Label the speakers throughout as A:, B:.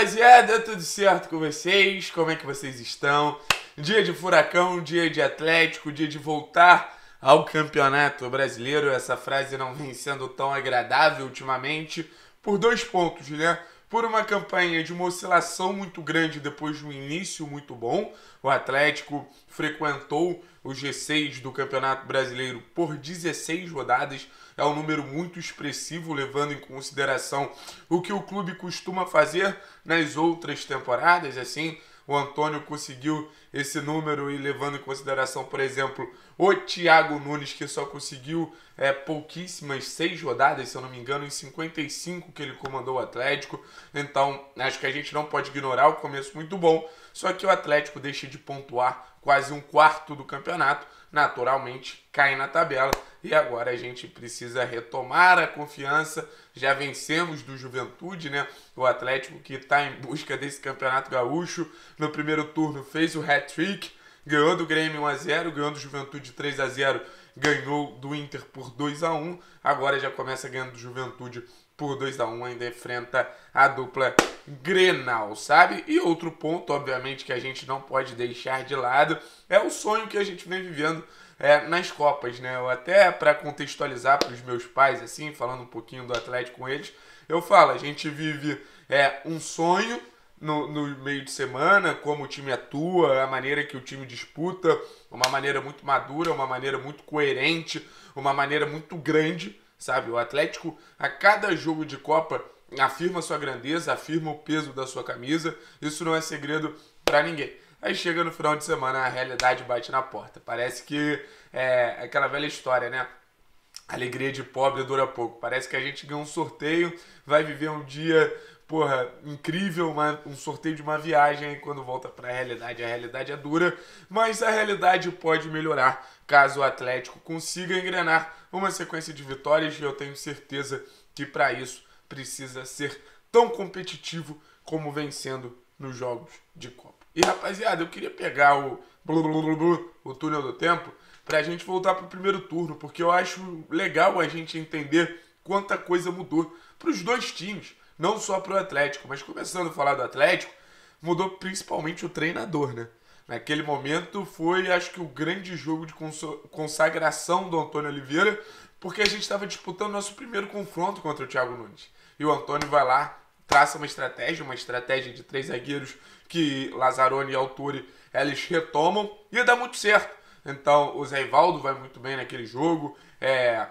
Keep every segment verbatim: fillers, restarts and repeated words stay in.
A: rapaziada, tudo certo com vocês? Como é que vocês estão? Dia de furacão, dia de Atlético, dia de voltar ao Campeonato Brasileiro. Essa frase não vem sendo tão agradável ultimamente por dois pontos, né? Por uma campanha de uma oscilação muito grande depois de um início muito bom. O Atlético frequentou o G seis do Campeonato Brasileiro por dezesseis rodadas. É um número muito expressivo, levando em consideração o que o clube costuma fazer nas outras temporadas. Assim, o Antônio conseguiu esse número e levando em consideração, por exemplo, o Thiago Nunes, que só conseguiu é, pouquíssimas seis rodadas, se eu não me engano, em cinquenta e cinco que ele comandou o Atlético. Então, acho que a gente não pode ignorar o começo muito bom, só que o Atlético deixa de pontuar quase um quarto do campeonato, naturalmente cai na tabela e agora a gente precisa retomar a confiança. Já vencemos do Juventude, né? O Atlético que está em busca desse campeonato gaúcho. No primeiro turno fez o hat-trick, ganhou do Grêmio um a zero, ganhou do Juventude três a zero, ganhou do Inter por dois a um, agora já começa ganhando do Juventude por dois a um, ainda enfrenta a dupla Grenal, sabe? E outro ponto, obviamente, que a gente não pode deixar de lado é o sonho que a gente vem vivendo é, nas Copas, né? Eu até para contextualizar para os meus pais, assim, falando um pouquinho do Atlético com eles, eu falo, a gente vive é, um sonho no, no meio de semana, como o time atua, a maneira que o time disputa, uma maneira muito madura, uma maneira muito coerente, uma maneira muito grande, sabe? O Atlético, a cada jogo de Copa, afirma sua grandeza, afirma o peso da sua camisa. Isso não é segredo para ninguém. Aí chega no final de semana, a realidade bate na porta. Parece que é aquela velha história, né? Alegria de pobre dura pouco. Parece que a gente ganha um sorteio, vai viver um dia, porra, incrível, uma, um sorteio de uma viagem, e quando volta para a realidade, a realidade é dura, mas a realidade pode melhorar caso o Atlético consiga engrenar uma sequência de vitórias, e eu tenho certeza que para isso precisa ser tão competitivo como vencendo nos jogos de Copa. E rapaziada, eu queria pegar o, blu, blu, blu, blu, o túnel do tempo pra gente voltar pro primeiro turno, porque eu acho legal a gente entender quanta coisa mudou pros dois times, não só pro Atlético, mas começando a falar do Atlético, mudou principalmente o treinador, né? Naquele momento foi, acho que, o grande jogo de consagração do Antônio Oliveira, porque a gente estava disputando nosso primeiro confronto contra o Thiago Nunes. E o Antônio vai lá, traça uma estratégia, uma estratégia de três zagueiros que Lazzaroni e Autori, eles retomam e dá muito certo. Então o Zé Ivaldo vai muito bem naquele jogo, é...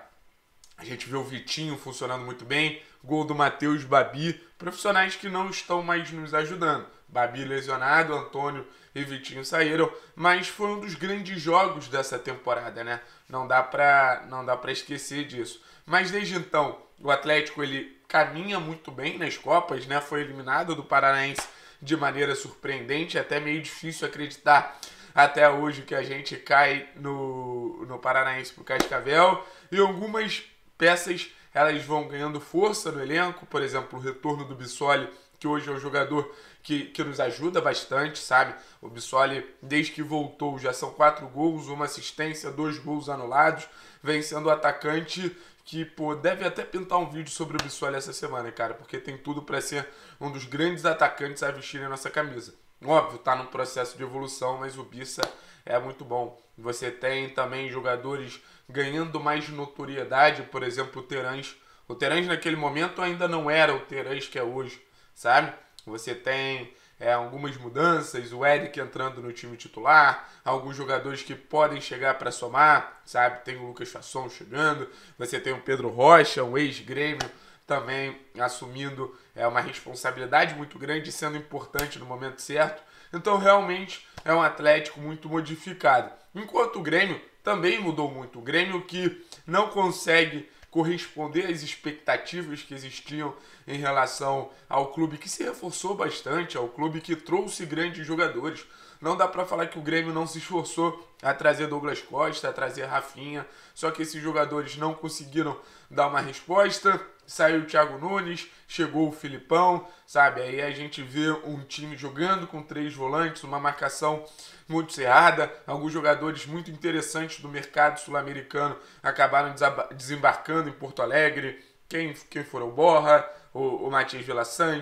A: a gente vê o Vitinho funcionando muito bem, gol do Matheus, Babi, profissionais que não estão mais nos ajudando. Babi lesionado, Antônio e Vitinho saíram, mas foi um dos grandes jogos dessa temporada, né? Não dá pra, não dá pra esquecer disso. Mas desde então, o Atlético ele caminha muito bem nas Copas, né? Foi eliminado do Paranaense de maneira surpreendente, até meio difícil acreditar até hoje que a gente cai no, no Paranaense pro Cascavel, e algumas peças elas vão ganhando força no elenco, por exemplo, o retorno do Bissoli, que hoje é um jogador que, que nos ajuda bastante, sabe? O Bissoli, desde que voltou, já são quatro gols, uma assistência, dois gols anulados, vem sendo o atacante que, pô, deve até pintar um vídeo sobre o Bissoli essa semana, cara, porque tem tudo para ser um dos grandes atacantes a vestir a nossa camisa. Óbvio, tá num processo de evolução, mas o Bissa é muito bom. Você tem também jogadores ganhando mais notoriedade, por exemplo, o Terãs. O Terãs naquele momento ainda não era o Terãs que é hoje, sabe? Você tem é, algumas mudanças, o Eric entrando no time titular, alguns jogadores que podem chegar para somar, sabe? Tem o Lucas Fasson chegando, você tem o Pedro Rocha, um ex-Grêmio, também assumindo é, uma responsabilidade muito grande, sendo importante no momento certo. Então realmente é um Atlético muito modificado. Enquanto o Grêmio também mudou muito. O Grêmio que não consegue corresponder às expectativas que existiam em relação ao clube que se reforçou bastante, ao clube que trouxe grandes jogadores. Não dá pra falar que o Grêmio não se esforçou a trazer Douglas Costa, a trazer Rafinha, só que esses jogadores não conseguiram dar uma resposta. Saiu o Thiago Nunes, chegou o Filipão, sabe? Aí a gente vê um time jogando com três volantes, uma marcação muito cerrada. Alguns jogadores muito interessantes do mercado sul-americano acabaram desembarcando em Porto Alegre. Quem, quem foram o Borja, o, o Matias Vila Sante,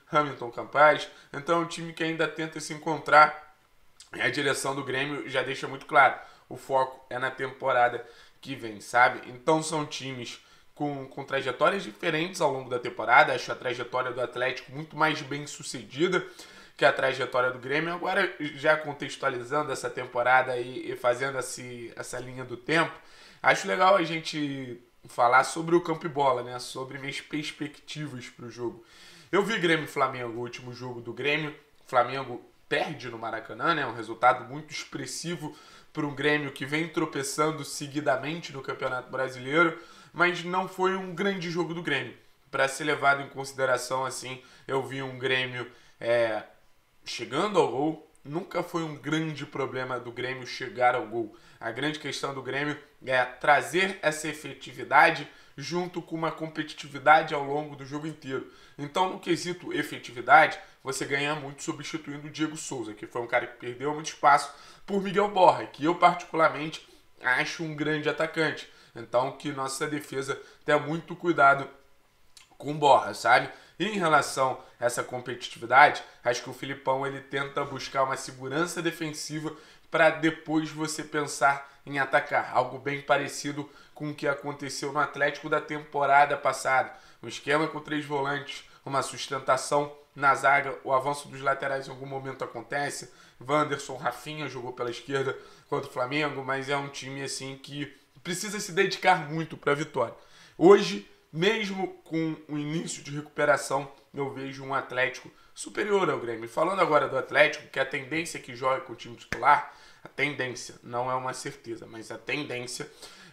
A: Hamilton Campaz. Então é um time que ainda tenta se encontrar. E a direção do Grêmio já deixa muito claro, o foco é na temporada que vem, sabe? Então são times com, com trajetórias diferentes ao longo da temporada. Acho a trajetória do Atlético muito mais bem sucedida que a trajetória do Grêmio. Agora, já contextualizando essa temporada e, e fazendo esse, essa linha do tempo, acho legal a gente falar sobre o campo e bola, né? Sobre minhas perspectivas para o jogo. Eu vi Grêmio e Flamengo, o último jogo do Grêmio. O Flamengo perde no Maracanã, né? Um resultado muito expressivo para um Grêmio que vem tropeçando seguidamente no Campeonato Brasileiro, mas não foi um grande jogo do Grêmio. Para ser levado em consideração, assim, eu vi um Grêmio é, chegando ao gol. Nunca foi um grande problema do Grêmio chegar ao gol. A grande questão do Grêmio é trazer essa efetividade junto com uma competitividade ao longo do jogo inteiro. Então, no quesito efetividade, você ganha muito substituindo o Diego Souza, que foi um cara que perdeu muito espaço por Miguel Borja, que eu particularmente acho um grande atacante. Então, que nossa defesa tenha muito cuidado com Borja, sabe? E em relação a essa competitividade, acho que o Filipão ele tenta buscar uma segurança defensiva para depois você pensar em atacar. Algo bem parecido com o que aconteceu no Atlético da temporada passada. Um esquema com três volantes, uma sustentação na zaga, o avanço dos laterais em algum momento acontece. Wanderson, Rafinha jogou pela esquerda contra o Flamengo, mas é um time assim que precisa se dedicar muito para a vitória. Hoje, mesmo com o início de recuperação, eu vejo um Atlético superior ao Grêmio. Falando agora do Atlético, que a tendência é que joga com o time titular, a tendência, não é uma certeza, mas a tendência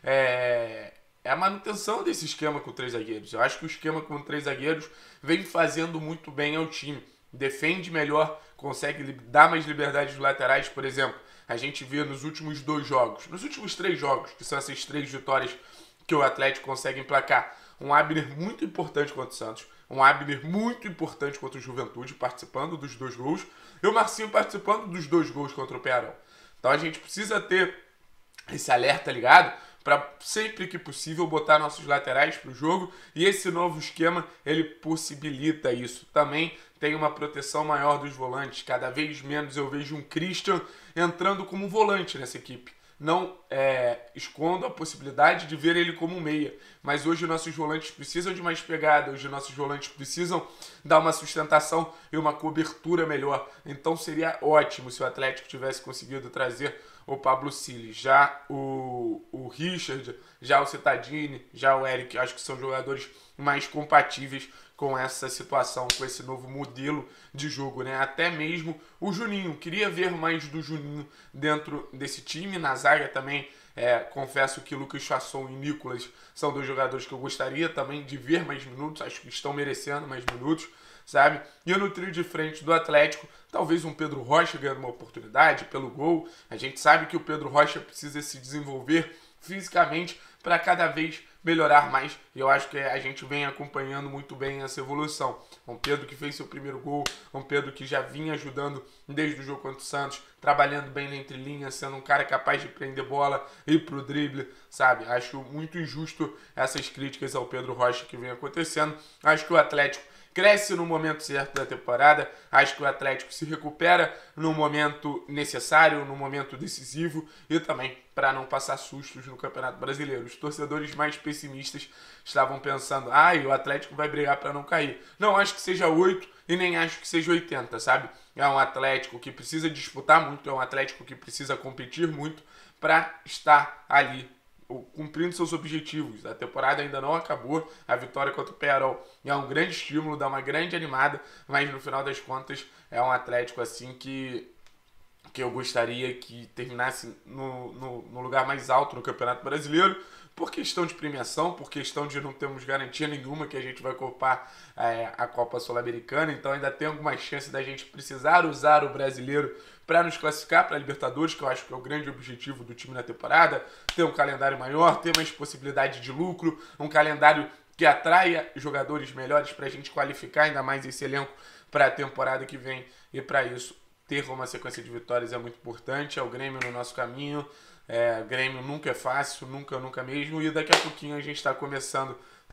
A: é, é a manutenção desse esquema com três zagueiros. Eu acho que o esquema com três zagueiros vem fazendo muito bem ao time. Defende melhor, consegue dar mais liberdade aos laterais, por exemplo. A gente vê nos últimos dois jogos, nos últimos três jogos, que são essas três vitórias que o Atlético consegue emplacar, um Abner muito importante contra o Santos, um Abner muito importante contra o Juventude, participando dos dois gols, e o Marcinho participando dos dois gols contra o Pearol. Então a gente precisa ter esse alerta ligado para sempre que possível botar nossos laterais para o jogo, e esse novo esquema ele possibilita isso. Também tem uma proteção maior dos volantes, cada vez menos eu vejo um Christian entrando como volante nessa equipe. Não é, escondo a possibilidade de ver ele como um meia, mas hoje nossos volantes precisam de mais pegada, hoje nossos volantes precisam dar uma sustentação e uma cobertura melhor. Então seria ótimo se o Atlético tivesse conseguido trazer o Pablo Siles, já o, o Richard, já o Cittadini, já o Eric, acho que são jogadores mais compatíveis com essa situação, com esse novo modelo de jogo, né? Até mesmo o Juninho, queria ver mais do Juninho dentro desse time, na zaga também, é, confesso que Lucas Chasson e Nicolas são dois jogadores que eu gostaria também de ver mais minutos, acho que estão merecendo mais minutos, sabe? E no trio de frente do Atlético, talvez um Pedro Rocha ganhando uma oportunidade pelo gol. A gente sabe que o Pedro Rocha precisa se desenvolver fisicamente para cada vez melhorar mais, e eu acho que a gente vem acompanhando muito bem essa evolução. Um Pedro que fez seu primeiro gol, um Pedro que já vinha ajudando desde o jogo contra o Santos, trabalhando bem na entrelinha, sendo um cara capaz de prender bola, ir pro drible, sabe? Acho muito injusto essas críticas ao Pedro Rocha que vem acontecendo. Acho que o Atlético cresce no momento certo da temporada, acho que o Atlético se recupera no momento necessário, no momento decisivo, e também para não passar sustos no Campeonato Brasileiro. Os torcedores mais pessimistas estavam pensando, ah, o Atlético vai brigar para não cair. Não acho que seja oito e nem acho que seja oitenta, sabe? É um Atlético que precisa disputar muito, é um Atlético que precisa competir muito para estar ali cumprindo seus objetivos. A temporada ainda não acabou, a vitória contra o Pearol é um grande estímulo, dá uma grande animada, mas no final das contas é um Atlético assim que, que eu gostaria que terminasse no, no, no lugar mais alto no Campeonato Brasileiro, por questão de premiação, por questão de não termos garantia nenhuma que a gente vai copar é, a Copa Sul-Americana, então ainda tem alguma chance da gente precisar usar o brasileiro para nos classificar para a Libertadores, que eu acho que é o grande objetivo do time na temporada, ter um calendário maior, ter mais possibilidade de lucro, um calendário que atraia jogadores melhores para a gente qualificar ainda mais esse elenco para a temporada que vem, e para isso ter uma sequência de vitórias é muito importante. É o Grêmio no nosso caminho, é, Grêmio nunca é fácil, nunca, nunca mesmo, e daqui a pouquinho a gente está começando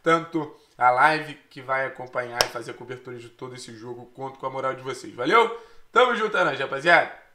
A: tanto a live que vai acompanhar e fazer a cobertura de todo esse jogo, conto com a moral de vocês. Valeu? Tamo junto, rapaziada!